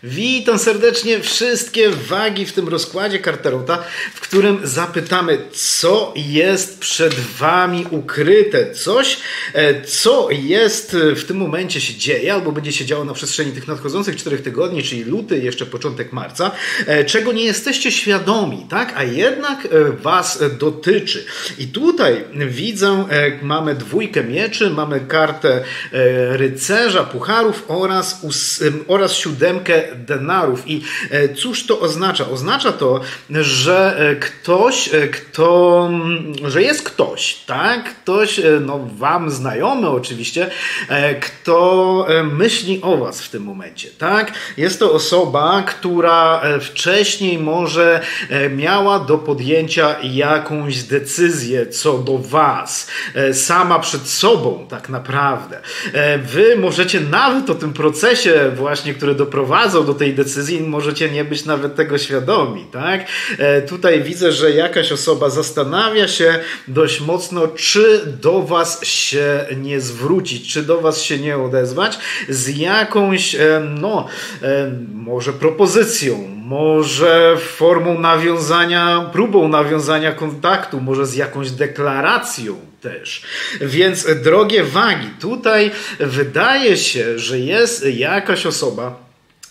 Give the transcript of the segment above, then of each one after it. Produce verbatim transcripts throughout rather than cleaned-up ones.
Witam serdecznie wszystkie wagi w tym rozkładzie kart Tarota, w którym zapytamy, co jest przed wami ukryte. Coś, co jest w tym momencie się dzieje, albo będzie się działo na przestrzeni tych nadchodzących czterech tygodni, czyli luty, jeszcze początek marca, czego nie jesteście świadomi, tak? A jednak was dotyczy. I tutaj widzę, mamy dwójkę mieczy, mamy kartę rycerza pucharów oraz, oraz siódemkę denarów. I cóż to oznacza? Oznacza to, że ktoś, kto, że jest ktoś, tak? Ktoś, no wam znajomy oczywiście, kto myśli o was w tym momencie, tak? Jest to osoba, która wcześniej może miała do podjęcia jakąś decyzję co do was, sama przed sobą tak naprawdę. Wy możecie nawet o tym procesie właśnie, który doprowadzał do tej decyzji, możecie nie być nawet tego świadomi, tak? Tutaj widzę, że jakaś osoba zastanawia się dość mocno, czy do was się nie zwrócić, czy do was się nie odezwać z jakąś, no, może propozycją, może formą nawiązania, próbą nawiązania kontaktu, może z jakąś deklaracją też. Więc drogie wagi, tutaj wydaje się, że jest jakaś osoba,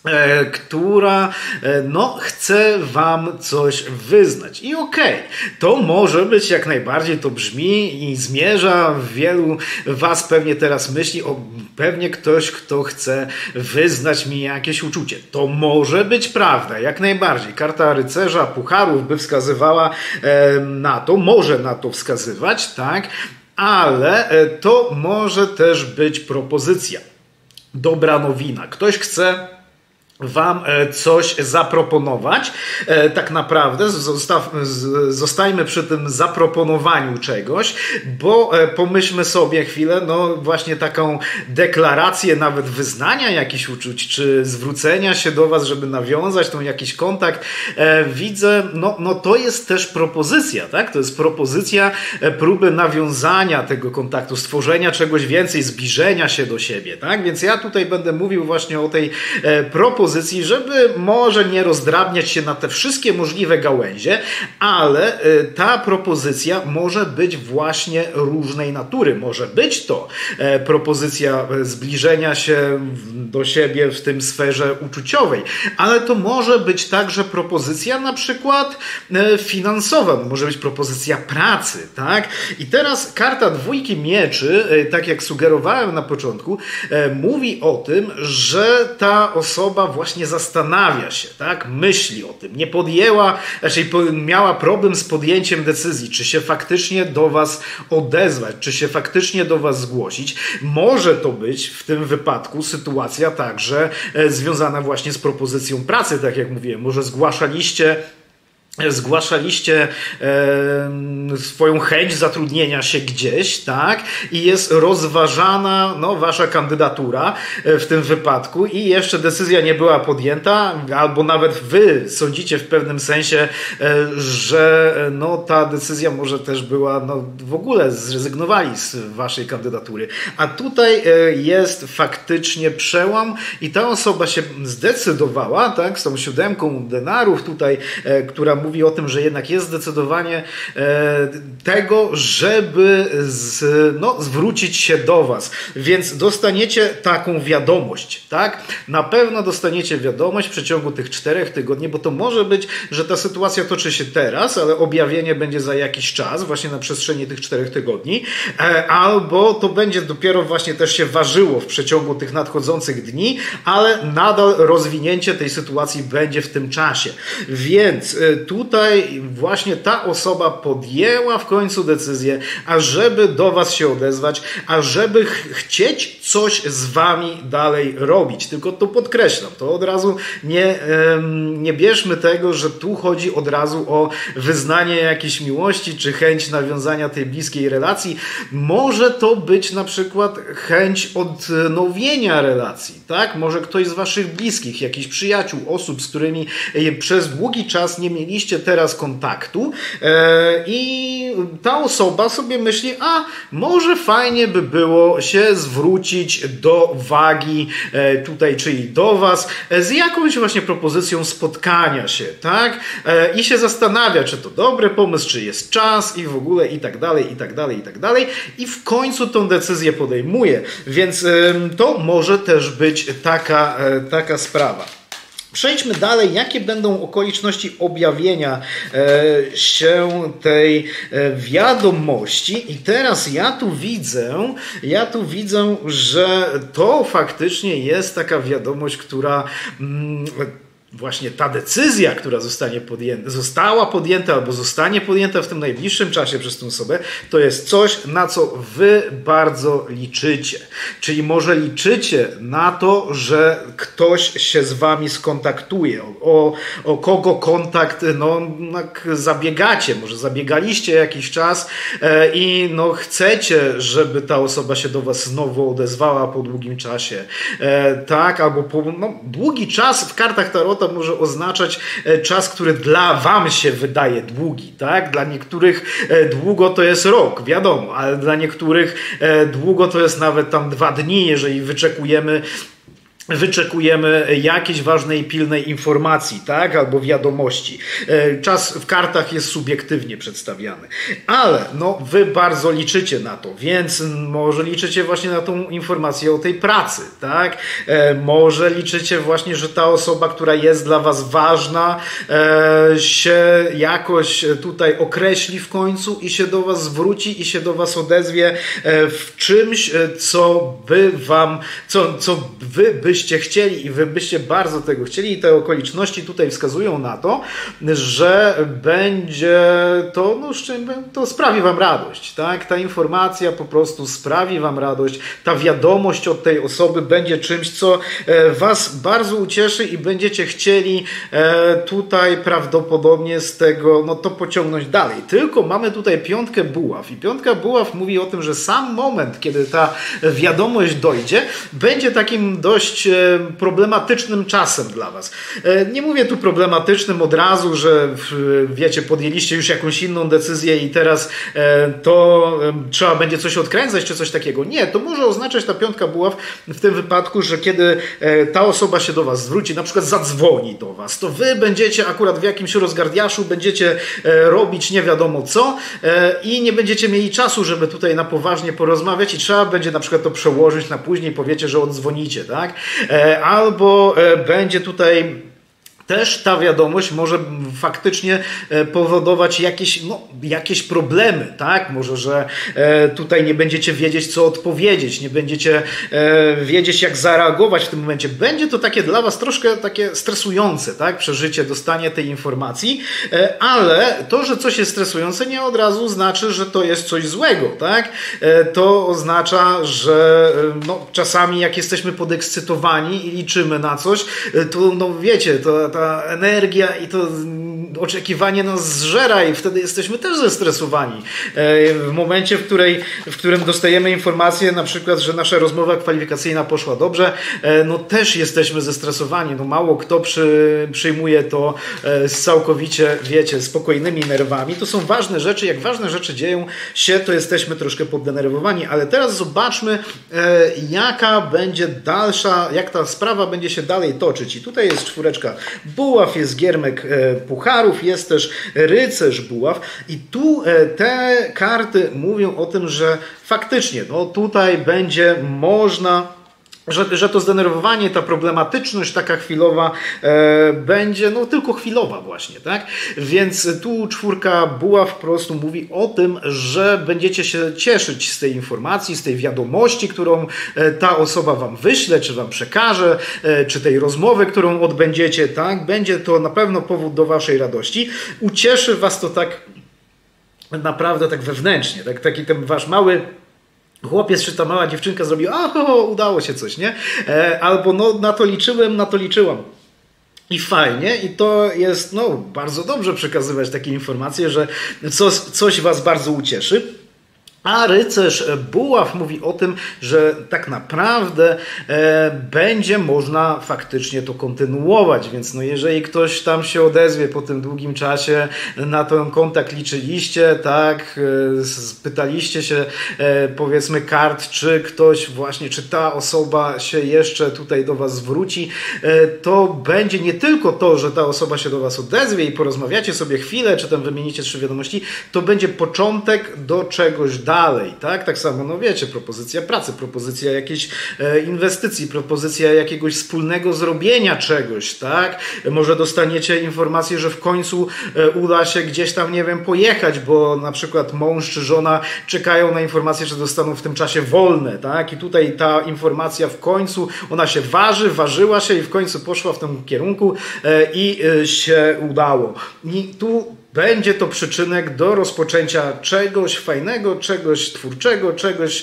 która no, chce wam coś wyznać. I okej, okay, to może być jak najbardziej, to brzmi i zmierza, wielu was pewnie teraz myśli, o pewnie ktoś, kto chce wyznać mi jakieś uczucie. To może być prawda, jak najbardziej. Karta rycerza pucharów by wskazywała na to, może na to wskazywać, tak, ale to może też być propozycja. Dobra nowina. Ktoś chce wam coś zaproponować. Tak naprawdę zostaw, zostajmy przy tym zaproponowaniu czegoś, bo pomyślmy sobie chwilę, no właśnie taką deklarację nawet wyznania jakichś uczuć, czy zwrócenia się do was, żeby nawiązać tą jakiś kontakt. Widzę, no, no to jest też propozycja, tak? To jest propozycja próby nawiązania tego kontaktu, stworzenia czegoś więcej, zbliżenia się do siebie, tak? Więc ja tutaj będę mówił właśnie o tej propozycji, żeby może nie rozdrabniać się na te wszystkie możliwe gałęzie, ale ta propozycja może być właśnie różnej natury. Może być to propozycja zbliżenia się do siebie w tym sferze uczuciowej, ale to może być także propozycja na przykład finansowa, może być propozycja pracy, tak? I teraz karta dwójki mieczy, tak jak sugerowałem na początku, mówi o tym, że ta osoba właśnie zastanawia się, tak? Myśli o tym, nie podjęła, raczej miała problem z podjęciem decyzji, czy się faktycznie do was odezwać, czy się faktycznie do was zgłosić. Może to być w tym wypadku sytuacja także związana właśnie z propozycją pracy, tak jak mówiłem, może zgłaszaliście Zgłaszaliście e, swoją chęć zatrudnienia się gdzieś, tak? I jest rozważana no, wasza kandydatura w tym wypadku i jeszcze decyzja nie była podjęta, albo nawet wy sądzicie w pewnym sensie, e, że no, ta decyzja może też była, no, w ogóle zrezygnowali z waszej kandydatury. A tutaj e, jest faktycznie przełom i ta osoba się zdecydowała, tak? Z tą siódemką denarów tutaj, e, która mówi mówi o tym, że jednak jest zdecydowanie e, tego, żeby z, no, zwrócić się do was. Więc dostaniecie taką wiadomość, tak? Na pewno dostaniecie wiadomość w przeciągu tych czterech tygodni, bo to może być, że ta sytuacja toczy się teraz, ale objawienie będzie za jakiś czas, właśnie na przestrzeni tych czterech tygodni, e, albo to będzie dopiero właśnie też się ważyło w przeciągu tych nadchodzących dni, ale nadal rozwinięcie tej sytuacji będzie w tym czasie. Więc e, tu Tutaj właśnie ta osoba podjęła w końcu decyzję, ażeby do was się odezwać, ażeby ch chcieć coś z wami dalej robić. Tylko to podkreślam, to od razu nie, nie bierzmy tego, że tu chodzi od razu o wyznanie jakiejś miłości, czy chęć nawiązania tej bliskiej relacji. Może to być na przykład chęć odnowienia relacji, tak? Może ktoś z waszych bliskich, jakichś przyjaciół, osób, z którymi przez długi czas nie mieliście mieliście teraz kontaktu i ta osoba sobie myśli, a może fajnie by było się zwrócić do Wagi tutaj, czyli do Was, z jakąś właśnie propozycją spotkania się, tak? I się zastanawia, czy to dobry pomysł, czy jest czas i w ogóle i tak dalej, i tak dalej, i tak dalej. I w końcu tą decyzję podejmuje, więc to może też być taka, taka sprawa. Przejdźmy dalej, jakie będą okoliczności objawienia e, się tej e, wiadomości. I teraz ja tu widzę, ja tu widzę, że to faktycznie jest taka wiadomość, która... Mm, właśnie ta decyzja, która zostanie podjęta, została podjęta albo zostanie podjęta w tym najbliższym czasie przez tę osobę, to jest coś, na co wy bardzo liczycie. Czyli może liczycie na to, że ktoś się z wami skontaktuje. O, o kogo kontakt, no tak zabiegacie, może zabiegaliście jakiś czas e, i no chcecie, żeby ta osoba się do was znowu odezwała po długim czasie. E, tak, albo po, no, długi czas w kartach Tarota może oznaczać czas, który dla wam się wydaje długi, tak? Dla niektórych długo to jest rok, wiadomo, ale dla niektórych długo to jest nawet tam dwa dni, jeżeli wyczekujemy wyczekujemy jakiejś ważnej, pilnej informacji, tak? Albo wiadomości. Czas w kartach jest subiektywnie przedstawiany. Ale no, wy bardzo liczycie na to, więc może liczycie właśnie na tą informację o tej pracy, tak? Może liczycie właśnie, że ta osoba, która jest dla was ważna, się jakoś tutaj określi w końcu i się do was zwróci i się do was odezwie w czymś, co by wam, co, co wy byście chcieli i wy byście bardzo tego chcieli i te okoliczności tutaj wskazują na to, że będzie to, no, to sprawi wam radość, tak? Ta informacja po prostu sprawi wam radość, ta wiadomość od tej osoby będzie czymś, co was bardzo ucieszy i będziecie chcieli tutaj prawdopodobnie z tego, no to pociągnąć dalej. Tylko mamy tutaj piątkę buław i piątka buław mówi o tym, że sam moment, kiedy ta wiadomość dojdzie, będzie takim dość problematycznym czasem dla was. Nie mówię tu problematycznym od razu, że wiecie, podjęliście już jakąś inną decyzję i teraz to trzeba będzie coś odkręcać czy coś takiego. Nie, to może oznaczać ta piątka buław w tym wypadku, że kiedy ta osoba się do was zwróci, na przykład zadzwoni do was, to wy będziecie akurat w jakimś rozgardiaszu, będziecie robić nie wiadomo co i nie będziecie mieli czasu, żeby tutaj na poważnie porozmawiać i trzeba będzie na przykład to przełożyć na później, powiecie, że odzwonicie, tak? Albo będzie tutaj też ta wiadomość może faktycznie powodować jakieś, no, jakieś problemy, tak? Może, że tutaj nie będziecie wiedzieć, co odpowiedzieć, nie będziecie wiedzieć, jak zareagować w tym momencie. Będzie to takie dla was troszkę takie stresujące, tak? Przeżycie, dostanie tej informacji, ale to, że coś jest stresujące, nie od razu znaczy, że to jest coś złego, tak? To oznacza, że no, czasami jak jesteśmy podekscytowani i liczymy na coś, to no wiecie, to ta energia i to oczekiwanie nas zżera i wtedy jesteśmy też zestresowani. W momencie, w, której, w którym dostajemy informację na przykład, że nasza rozmowa kwalifikacyjna poszła dobrze, no też jesteśmy zestresowani. No mało kto przy, przyjmuje to z całkowicie, wiecie, spokojnymi nerwami. To są ważne rzeczy. Jak ważne rzeczy dzieją się, to jesteśmy troszkę poddenerwowani. Ale teraz zobaczmy, jaka będzie dalsza, jak ta sprawa będzie się dalej toczyć. I tutaj jest czwóreczka buław, jest giermek pucharów, jest też rycerz buław i tu te karty mówią o tym, że faktycznie no tutaj będzie można Że, że to zdenerwowanie, ta problematyczność taka chwilowa e, będzie no tylko chwilowa właśnie, tak? Więc tu czwórka buław po prostu mówi o tym, że będziecie się cieszyć z tej informacji, z tej wiadomości, którą e, ta osoba wam wyśle, czy wam przekaże, e, czy tej rozmowy, którą odbędziecie, tak? Będzie to na pewno powód do waszej radości. Ucieszy was to tak naprawdę tak wewnętrznie, tak? Taki ten wasz mały chłopiec czy ta mała dziewczynka zrobiła, o, udało się coś, nie? E, albo no na to liczyłem, na to liczyłam. I fajnie, i to jest no, bardzo dobrze przekazywać takie informacje, że coś, coś was bardzo ucieszy. A rycerz Buław mówi o tym, że tak naprawdę e, będzie można faktycznie to kontynuować, więc no jeżeli ktoś tam się odezwie po tym długim czasie, na ten kontakt liczyliście, tak, e, pytaliście się e, powiedzmy kart, czy ktoś właśnie, czy ta osoba się jeszcze tutaj do was zwróci, e, to będzie nie tylko to, że ta osoba się do was odezwie i porozmawiacie sobie chwilę, czy tam wymienicie trzy wiadomości, to będzie początek do czegoś dalej, tak? Tak samo, no wiecie, propozycja pracy, propozycja jakiejś e, inwestycji, propozycja jakiegoś wspólnego zrobienia czegoś, tak? Może dostaniecie informację, że w końcu e, uda się gdzieś tam, nie wiem, pojechać, bo na przykład mąż czy żona czekają na informację, że dostaną w tym czasie wolne, tak? I tutaj ta informacja w końcu, ona się waży, ważyła się i w końcu poszła w tym kierunku e, i e, się udało. I tu będzie to przyczynek do rozpoczęcia czegoś fajnego, czegoś twórczego, czegoś,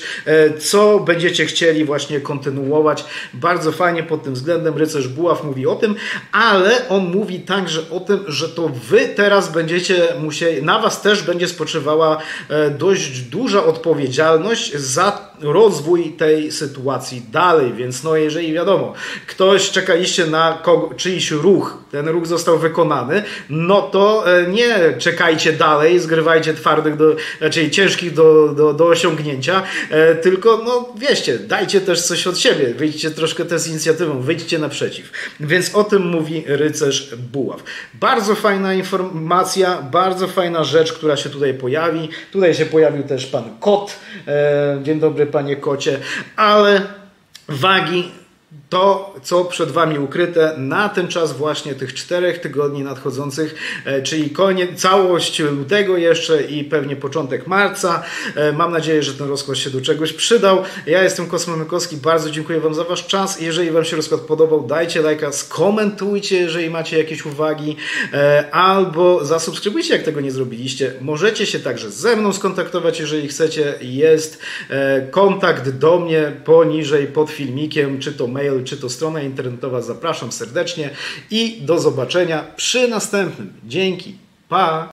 co będziecie chcieli właśnie kontynuować. Bardzo fajnie pod tym względem rycerz Buław mówi o tym, ale on mówi także o tym, że to wy teraz będziecie musieli, na was też będzie spoczywała dość duża odpowiedzialność za rozwój tej sytuacji dalej, więc no jeżeli wiadomo, ktoś czekaliście na kogo, czyjś ruch, ten ruch został wykonany, no to nie czekajcie dalej, zgrywajcie twardych, do, raczej ciężkich do, do, do osiągnięcia, tylko no wieście, dajcie też coś od siebie, wyjdźcie troszkę też z inicjatywą, wyjdźcie naprzeciw. Więc o tym mówi rycerz Buław. Bardzo fajna informacja, bardzo fajna rzecz, która się tutaj pojawi. Tutaj się pojawił też pan Kot. Dzień dobry, panie Kocie, ale wagi, to, co przed wami ukryte na ten czas właśnie tych czterech tygodni nadchodzących, czyli koniec, całość lutego jeszcze i pewnie początek marca. Mam nadzieję, że ten rozkład się do czegoś przydał. Ja jestem Kosmo Mykowski, bardzo dziękuję wam za wasz czas. Jeżeli wam się rozkład podobał, dajcie lajka, skomentujcie, jeżeli macie jakieś uwagi, albo zasubskrybujcie, jak tego nie zrobiliście. Możecie się także ze mną skontaktować, jeżeli chcecie. Jest kontakt do mnie poniżej pod filmikiem, czy to mail, czy to strona internetowa. Zapraszam serdecznie i do zobaczenia przy następnym. Dzięki. Pa!